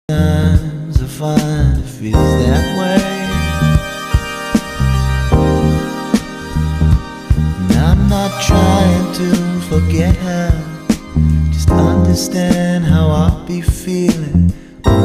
Sometimes I find it feels that way, and I'm not trying to forget her, just understand how I'll be feeling